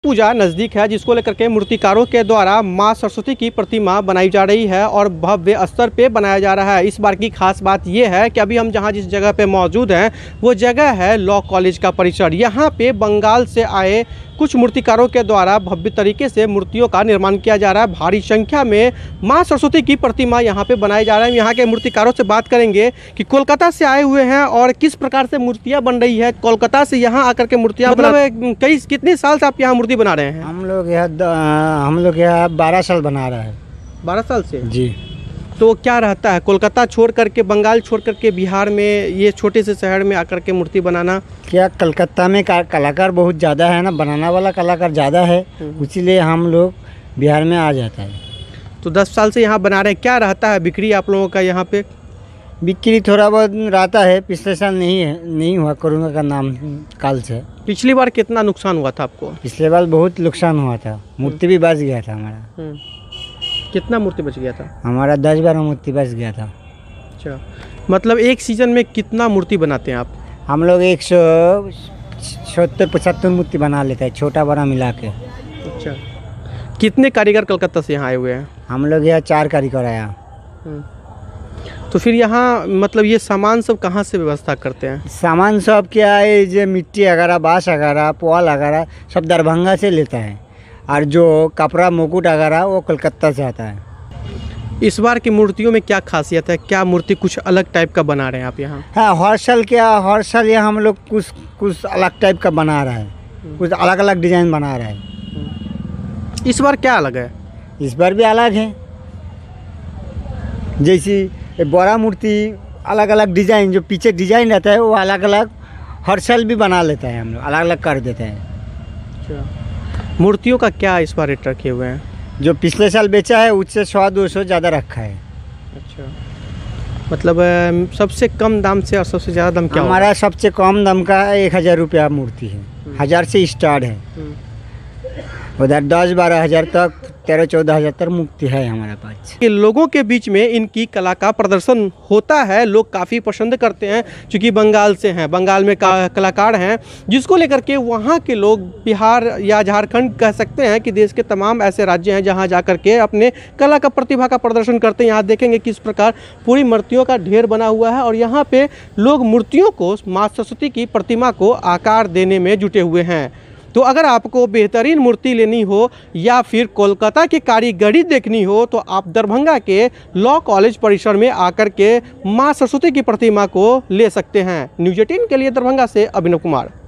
पूजा नज़दीक है, जिसको लेकर के मूर्तिकारों के द्वारा माँ सरस्वती की प्रतिमा बनाई जा रही है और भव्य स्तर पे बनाया जा रहा है। इस बार की खास बात यह है कि अभी हम जिस जगह पे मौजूद हैं वो जगह है लॉ कॉलेज का परिसर। यहाँ पे बंगाल से आए कुछ मूर्तिकारों के द्वारा भव्य तरीके से मूर्तियों का निर्माण किया जा रहा है। भारी संख्या में माँ सरस्वती की प्रतिमा यहाँ पे बनाई जा रहा है। यहाँ के मूर्तिकारों से बात करेंगे कि कोलकाता से आए हुए हैं और किस प्रकार से मूर्तियाँ बन रही है। कोलकाता से यहाँ आकर के मूर्तियाँ कितने साल से आप यहाँ मूर्ति बना रहे हैं? हम लोग यहाँ 12 साल बना रहे हैं। 12 साल से जी। तो क्या रहता है कोलकाता छोड़ करके, बंगाल छोड़ करके बिहार में ये छोटे से शहर में आकर के मूर्ति बनाना? क्या कलकत्ता में कलाकार बहुत ज़्यादा है ना, बनाने वाला कलाकार ज़्यादा है, इसीलिए हम लोग बिहार में आ जाता है। तो 10 साल से यहाँ बना रहे हैं। क्या रहता है बिक्री आप लोगों का यहाँ पे? बिक्री थोड़ा बहुत रहता है, पिछले साल नहीं हुआ कोरोना का नाम काल से। पिछली बार कितना नुकसान हुआ था आपको? पिछले बार बहुत नुकसान हुआ था, मूर्ति भी बच गया था हमारा। कितना मूर्ति बच गया था? हमारा 10-12 मूर्ति बच गया था। अच्छा, मतलब एक सीजन में कितना मूर्ति बनाते हैं आप? हम लोग 170-75 मूर्ति बना लेते हैं, छोटा बड़ा मिला के। अच्छा, कितने कारीगर कलकत्ता से यहाँ आए हुए हैं? हम लोग यहाँ 4 कारीगर आया। तो फिर यहाँ मतलब ये सामान सब कहाँ से व्यवस्था करते हैं? सामान सब क्या है, जो मिट्टी वगैरह, बाँस वगैरह, पुआल वगैरह सब दरभंगा से लेता है, और जो कपड़ा मुकुट वगैरह वो कलकत्ता से आता है। इस बार की मूर्तियों में क्या खासियत है? क्या मूर्ति कुछ अलग टाइप का बना रहे हैं आप यहाँ? हाँ, हर साल यहाँ हम लोग कुछ अलग टाइप का बना रहा है, कुछ अलग अलग डिजाइन बना रहा है। इस बार क्या अलग है? इस बार भी अलग है, जैसी बड़ा मूर्ति अलग अलग डिजाइन, जो पीछे डिजाइन रहता है वो अलग अलग हर साल भी बना लेता है, हम लोग अलग अलग कर देते हैं। अच्छा, मूर्तियों का क्या इस बार रेट रखे हुए हैं? जो पिछले साल बेचा है उससे 100-200 ज़्यादा रखा है। अच्छा, मतलब सबसे कम दाम से और सबसे ज़्यादा दाम क्या? हमारा सबसे कम दाम का 1000 रुपया मूर्ति है, 1000 से स्टार्ट है। उधर 10-12 हज़ार तक, 13-14 हज़ार तक मूर्ति है हमारे पास। लोगों के बीच में इनकी कला का प्रदर्शन होता है, लोग काफ़ी पसंद करते हैं, क्योंकि बंगाल से हैं, बंगाल में कलाकार हैं, जिसको लेकर के वहाँ के लोग बिहार या झारखंड कह सकते हैं कि देश के तमाम ऐसे राज्य हैं जहाँ जा कर के अपने कला का प्रतिभा का प्रदर्शन करते हैं। यहाँ देखेंगे किस प्रकार पूरी मूर्तियों का ढेर बना हुआ है और यहाँ पे लोग मूर्तियों को, माँ सरस्वती की प्रतिमा को आकार देने में जुटे हुए हैं। तो अगर आपको बेहतरीन मूर्ति लेनी हो या फिर कोलकाता की कारीगरी देखनी हो तो आप दरभंगा के लॉ कॉलेज परिसर में आकर के माँ सरस्वती की प्रतिमा को ले सकते हैं। न्यूज़ 18 के लिए दरभंगा से अभिनव कुमार।